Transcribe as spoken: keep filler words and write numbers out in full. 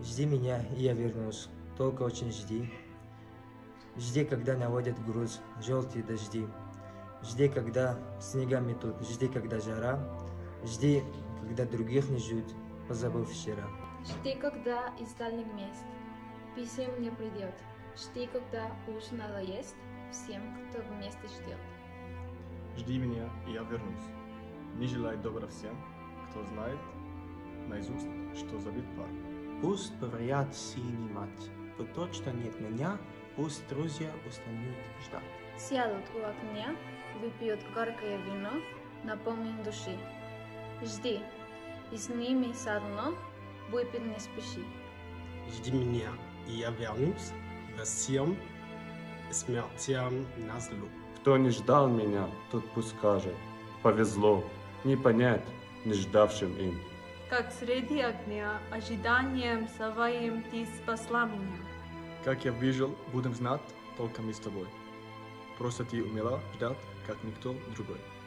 Жди меня, и я вернусь. Только очень жди. Жди, когда наводят груз, желтые дожди. Жди, когда снега метут. Жди, когда жара. Жди, когда других не ждут, позабыв вчера. Жди, когда из дальних мест писем не придет. Жди, когда уж надоест всем, кто вместе ждет. Жди меня, и я вернусь. Не желай добра всем, кто знает наизусть, что забит пар. Пусть говорят синий мать, вот то, что нет меня, пусть друзья устанут ждать. Сядут у огня, выпьют горькое вино, напомним души. Жди, и с ними заодно выпить не спеши. Жди меня, и я вернусь, да всем смертям назло. Кто не ждал меня, тот пусть скажет. Повезло, не понять, не ждавшим им. Как среди огня, ожиданием своим ты спасла меня. Как я выжил, будем знать только мы с тобой. Просто ты умела ждать, как никто другой.